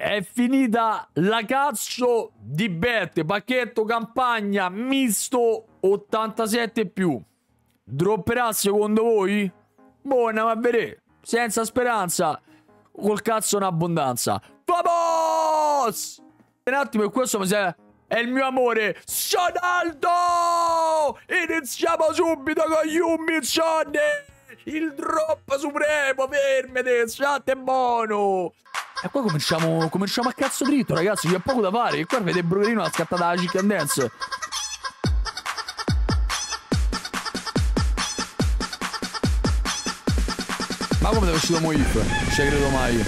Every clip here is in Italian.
È finita la cazzo di bet, pacchetto campagna misto 87 più. Dropperà secondo voi? Buona, ma vedere. Senza speranza, col cazzo in abbondanza. Vamos! Un attimo, e questo è il mio amore. Sonaldo! Iniziamo subito con gli ummizzoni. Il drop supremo, fermete, state buono. E poi cominciamo a cazzo dritto, ragazzi, c'è poco da fare. E qua vedete Brocherino ha scattata la chicken dance. Ma come deve uscire Moif? Non ci credo mai.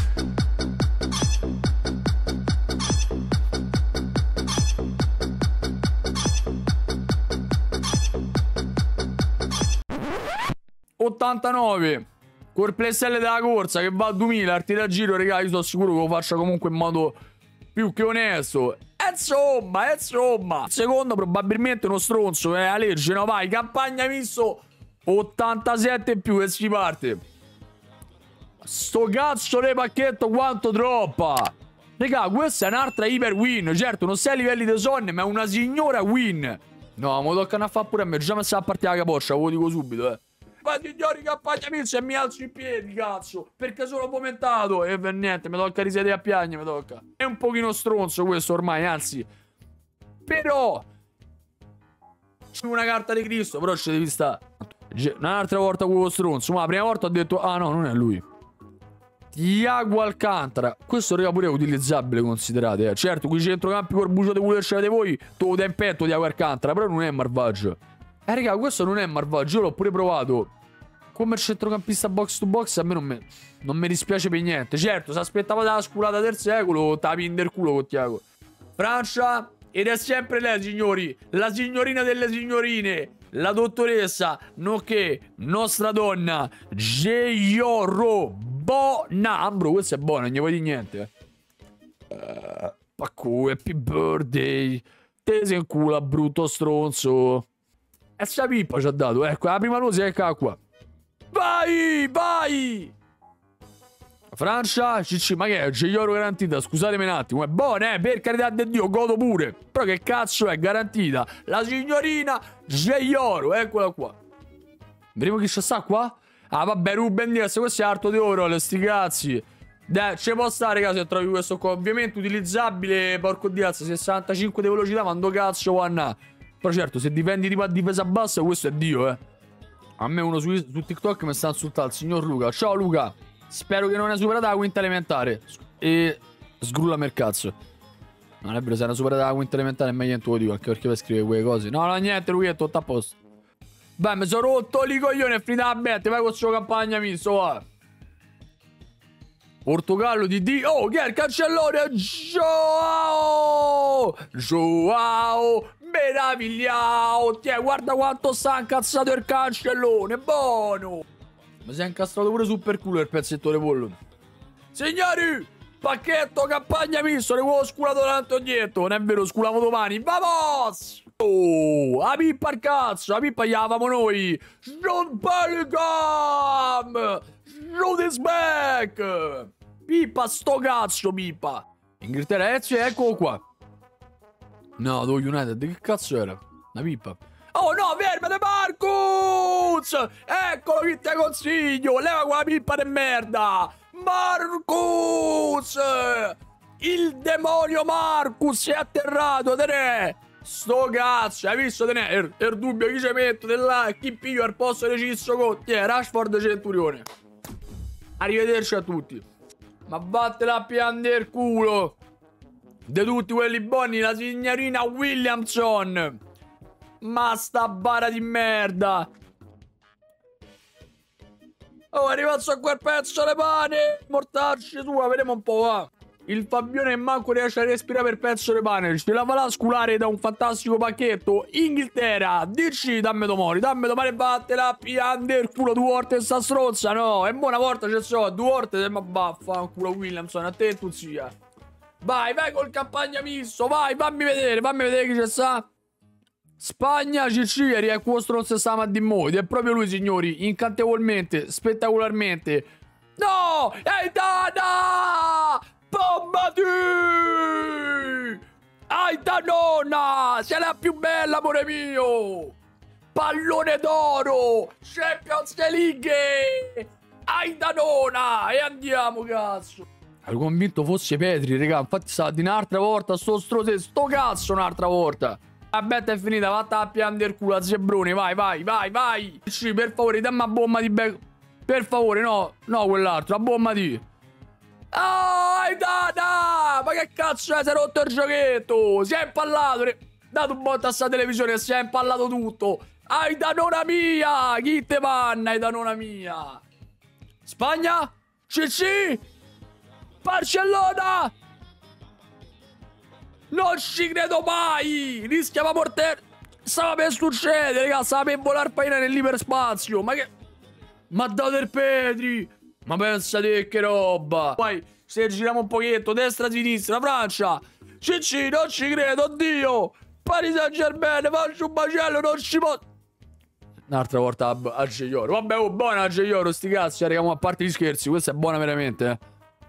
...89... col PlayStation della corsa che va a 2000, arti da giro, raga, io sono sicuro che lo faccia comunque in modo più che onesto. Insomma. Secondo probabilmente uno stronzo, a legge, no, vai, campagna misto 87 più e si parte. Sto cazzo di pacchetto quanto troppa. Raga, questa è un'altra iper win. Certo, non sei a livelli di sonne, ma è una signora win. No, mi toccano a fare pure a me. Già mi sta a partire la capoccia, ve lo dico subito, Ma signori, campagna mizza e mi alzo in piedi, cazzo. Perché sono fomentato. E per niente, mi tocca risiedere a piagne, mi tocca. È un pochino stronzo questo ormai, anzi. Però c'è una carta di Cristo, però ci devi stare. Un'altra volta quello stronzo. Ma la prima volta ho detto, ah no, non è lui. Thiago Alcantara. Questo raga pure è utilizzabile, considerate, Certo, qui centrocampi corbuccio di quello che c'avete voi, tu da impetto Thiago Alcantara, però non è malvagio. Raga, questo non è malvagio, io l'ho pure provato. Come centrocampista box to box a me non mi dispiace per niente. Certo, se aspettavate la sculata del secolo, tapi in del culo con Thiago. Francia, ed è sempre lei, signori, la signorina delle signorine, la dottoressa, nonché nostra donna Geioro Bonambro. Questa è buona, non gli vuoi dire niente. Pacco, happy birthday. Te sei in culo, brutto stronzo. E sta pippa ci ha dato, ecco, la prima luce è qua. Vai! Francia, CC, ma che è? Geioro garantita, scusatemi un attimo, è buona, per carità di Dio, godo pure. Però che cazzo è garantita? La signorina Geioro, eccola qua. Vediamo chi c'è sta qua? Ah, vabbè, Ruben Diaz, questo è Arto di Oro, sti cazzi. Dai, ci può stare, raga, se trovi questo qua. Ovviamente utilizzabile, porco Diaz, 65 di velocità, quando cazzo vanno. Però certo, se difendi tipo a difesa bassa, questo è Dio, A me uno su TikTok mi sta insultando, il signor Luca. Ciao Luca, spero che non hai superato la quinta elementare. E sgrullami il cazzo. Non è vero, se hai superata la quinta elementare è meglio, te lo dico, anche perché per scrivere quelle cose. No, niente, lui è tutto a posto. Beh, mi sono rotto i coglioni, è finita la bet, vai con sua campagna misto, va. Portogallo di D. Oh, che è il cancellone? Joao meravigliao. Guarda quanto sta incazzato il cancellone. Buono. Mi si è incastrato pure sul per culo il pezzetto di pollo. Signori, pacchetto campagna misto. Ne avevo sculato tanto dietro. Non è vero, sculavo domani. Vamos. Oh, la pippa al cazzo. La pippa gli avevamo noi. John Bellingham. Shoot is back. Pippa, sto cazzo, Pippa. Inghilterra, eccolo qua. No, Do United, che cazzo era? Una pippa. Oh no, fermate Marcus! Eccolo che ti consiglio. Leva quella pippa di merda. Marcus! Il demonio Marcus è atterrato, te ne. Sto cazzo, hai visto te ne? Er dubbio chi ci metto di là, chi piglio al posto di Cisso Cotti, Rashford Centurione. Arrivederci a tutti. Ma vattela a piangere il culo. De tutti quelli buoni, la signorina Williamson. Ma sta bara di merda. Oh, è arrivato a quel pezzo di pane. Mortacci tua, vediamo un po', va. Il Fabione manco riesce a respirare per pezzo di pane. Ci la va a sculare da un fantastico pacchetto. Inghilterra, dici dammi domani e vattela a piangere il culo 2 volte sta stronza. No, è buona volta ce so, 2 volte ma baffa un culo Williamson, a te e tu zia. Vai col campagna misto, vai, fammi vedere chi c'è sta. Spagna, Ciccieri, è quello stronzo stava di Moid. È proprio lui, signori, incantevolmente, spettacolarmente. No, è Dada! Bomba Ai da nonna! Sei la più bella, amore mio! Pallone d'oro! Champions League! Ai da nonna! E andiamo, cazzo! Ero convinto fosse Petri, raga. Infatti stava di un'altra volta sto cazzo un'altra volta. La betta è finita, vatta a piangere il culo a Zebrone. Vai, vai, vai, vai. Sì, per favore, dammi una bomba di back. Per favore, no, no, quell'altro, la bomba di. Oh, Dada! Ma che cazzo è? Si è rotto il giochetto! Si è impallato! Dato un botto a sta televisione e si è impallato tutto! Ai da nonna mia! Chi te manna, ai da nonna mia! Spagna? CC? Barcellona! Non ci credo mai! Rischiava morte. Stava per succedere, raga! Stava per volare paina nell'iperspazio! Ma che. Ma Dader Petri! Ma pensate che roba! Poi, se giriamo un pochetto, destra-sinistra, Francia! CC, non ci credo, oddio! Paris Saint-Germain, faccio un macello, non ci posso... Un'altra volta a Geioro. Vabbè, oh, buona a Geioro, sti cazzi, raga, a parte gli scherzi, questa è buona veramente, eh.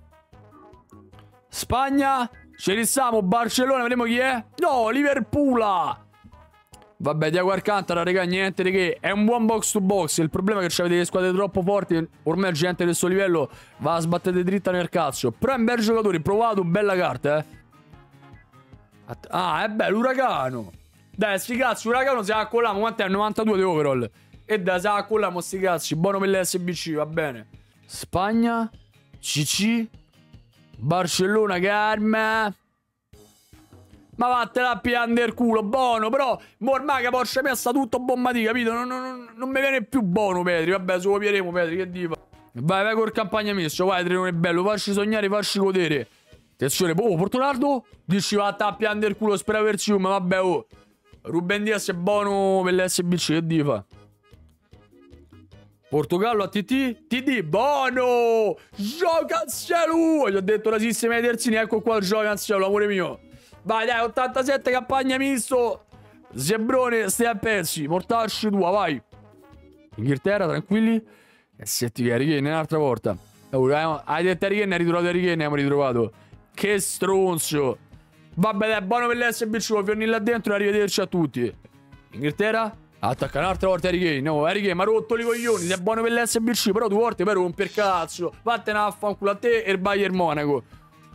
Spagna, ci risiamo, Barcellona, vediamo chi è. No, Liverpool! Vabbè, Diago Alcantara, raga, niente di che. È un buon box to box. Il problema è che c'avete delle squadre troppo forti. Ormai gente del suo livello va a sbattere dritta nel cazzo. Però è un bel giocatore, provato, bella carta, eh. Ah, è bello, Uragano. Dai, sti cazzi, Uragano si accolamo. Quanto è? 92 di overall. E dai, si accolamo, sti cazzi. Buono per l'SBC, va bene. Spagna, CC, Barcellona, Carme. Ma vattene a piangere il culo, buono, però ormai che Porsche mia sta tutto bombati, capito? Non mi viene più buono, Petri, vabbè, se lo pieremo, Petri, che diva. Vai, vai col campagna messo, vai, Trenone bello, facci sognare, facci godere. Attenzione, oh, Portonardo, dici vattene a piangere il culo, spera per cium, vabbè, oh. Ruben Dias è buono per l'SBC, che diva. Portogallo a TT, buono! Giocanzielo! Gli ho detto la sistema dei terzini, ecco qua il giocanzielo, amore mio. Vai, dai, 87 campagna misto. Zebrone, stai a pezzi. Mortacci tua, vai. Inghilterra, tranquilli. E senti che Harry Kane un'altra volta. Hai detto Harry Kane, hai ritrovato Harry Kane, abbiamo ritrovato. Che stronzo. Vabbè, dai, buono per l'SBC, lo fiorni là dentro e arrivederci a tutti. Inghilterra. Attacca un'altra volta Harry Kane. No, Harry Kane, ma rotto i coglioni. Sei buono per l'SBC, però due volte per romper cazzo. Vattene a fanculo a te e il Bayern Monaco.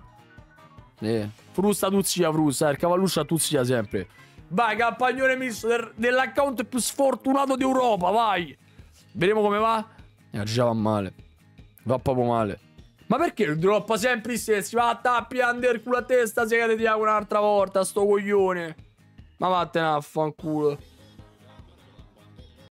Frusta tuzzia, frusta, il cavalluccio a tuzzia sempre. Vai, campagnone misto dell'account più sfortunato d'Europa, vai. Vediamo come va. Già va male. Va proprio male. Ma perché droppa sempre gli stessi? Va a tappi under culo a testa, se che ti un'altra volta, sto coglione. Ma vattene a fanculo.